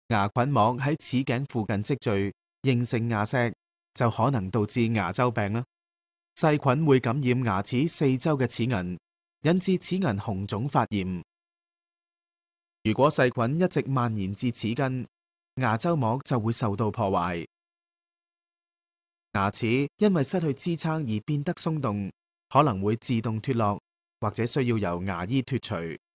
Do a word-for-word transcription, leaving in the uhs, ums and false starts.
牙菌膜喺齒頸附近積聚，形成牙石，就可能導致牙周病啦。細菌會感染牙齒四周嘅齒齦，引致齒齦紅腫發炎。如果細菌一直蔓延至齒根，牙周膜就會受到破壞。牙齒因為失去支撐而變得鬆動，可能會自動脫落，或者需要由牙醫脫除。